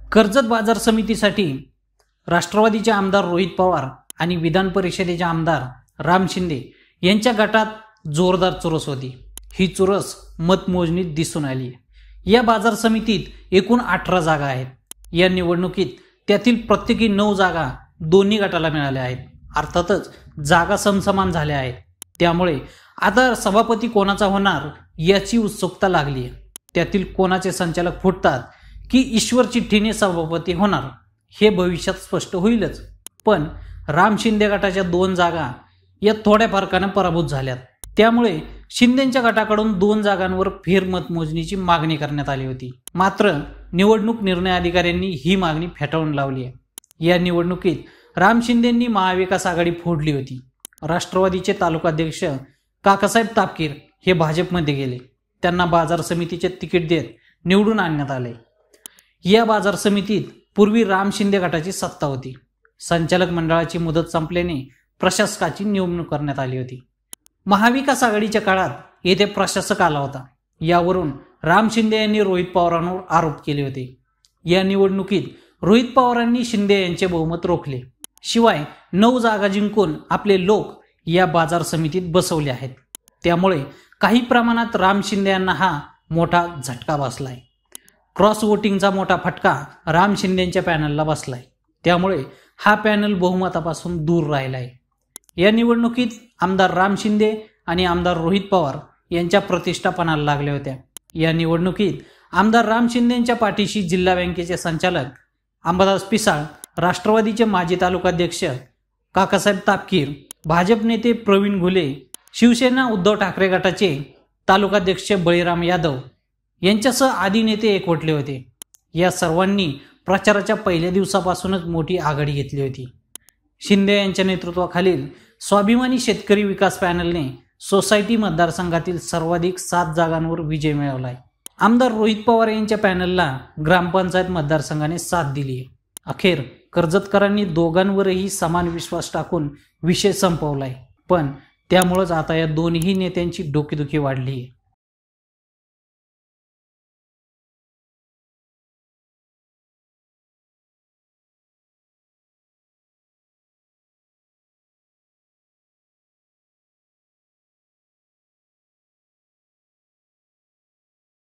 कर्जत बाजार समितीसाठी राष्ट्रवादीचे आमदार रोहित पवार आणि विधान परिषदेचे आमदार राम शिंदे यांच्या गटात जोरदार चुरस होती। ही चुरस मतमोजणीत दिसून आली। या बाजार समितीत एकूण 18 जागा आहेत। या निवडणुकीत त्यातील प्रत्येकी 9 जागा दोन्ही गटाला मिळाल्या आहेत। अर्थातच जागा समसमान झाल्या आहेत। त्यामुळे आता सभापती कोणाचा होणार याची उत्सुकता लागली आहे। त्यातील कोणाचे संचालक फुटतात की ईश्वर चिठ्ठीने सभापती होणार हे भविष्यात स्पष्ट होईलच। पण राम शिंदे गटाच्या 2 जागा या थोड्या फरकाने पराभूत झाल्यात। त्यामुळे शिंदेच्या गटाकडून 2 जागांवर फेरमतमोजणीची मागणी करण्यात आली होती। मात्र निवडणूक निर्णय अधिकाऱ्यांनी ही मागणी फेटाळून लावली आहे। या निवडणुकीत राम शिंदेंनी महाविकास आघाडी फोडली होती। राष्ट्रवादीचे तालुकाध्यक्ष काकासाहेब तापकीर हे भाजपमध्ये गेले। त्यांना बाजार समितीचे तिकीट देत निवडून आणण्यात आले। या बाजार समितीत पूर्वी राम शिंदे गटाची सत्ता होती। संचालक मंडळाची मुदत संपल्याने प्रशासकाची नेमणूक करण्यात आली होती। महाविकास आघाडीच्या काळात येथे प्रशासक आला होता। यावरून राम शिंदे यांनी रोहित पवारांवर आरोप केले होते। या निवडणुकीत रोहित पवारांनी शिंदे यांचे बहुमत रोखले। शिवाय 9 जागा जिंकून आपले लोक या बाजार समितीत बसवले आहेत। त्यामुळे काही प्रमाणात राम शिंदे यांना हा मोठा झटका बसलाय। क्रॉस वोटिंगचा मोठा फटका राम शिंदेच्या पॅनलला बसलाय। त्यामुळे हा पॅनल बहुमतापासून दूर राहिलाय। या निवडणुकीत आमदार राम शिंदे आणि आमदार रोहित पवार यांच्या प्रतिष्ठा पणाला लागल्या होत्या। या निवडणुकीत आमदार राम शिंदेच्या पाठीशी जिल्हा बँकेचे संचालक अंबादास पिसाळ, राष्ट्रवादीचे माजी तालुकाध्यक्ष काकासाहेब तापकीर, भाजप नेते प्रवीण घुले, शिवसेना उद्धव ठाकरे गटाचे तालुकाध्यक्ष बळीराम यादव यांच्यासह आदी नेते एकवटले होते। या सर्वांनी प्रचाराच्या पहिल्या दिवसापासूनच मोठी आघाडी घेतली होती। शिंदे यांच्या नेतृत्वाखालील स्वाभिमानी शेतकरी विकास पॅनलने सोसायटी मतदारसंघातील सर्वाधिक 7 जागांवर विजय मिळवलाय। आमदार रोहित पवार यांच्या पॅनलला ग्रामपंचायत मतदारसंघाने साथ दिली आहे। अखेर कर्जतकरांनी दोघांवरही समान विश्वास टाकून विषय संपवलाय। पण त्यामुळेच आता या दोन्ही नेत्यांची डोकेदुखी वाढली आहे।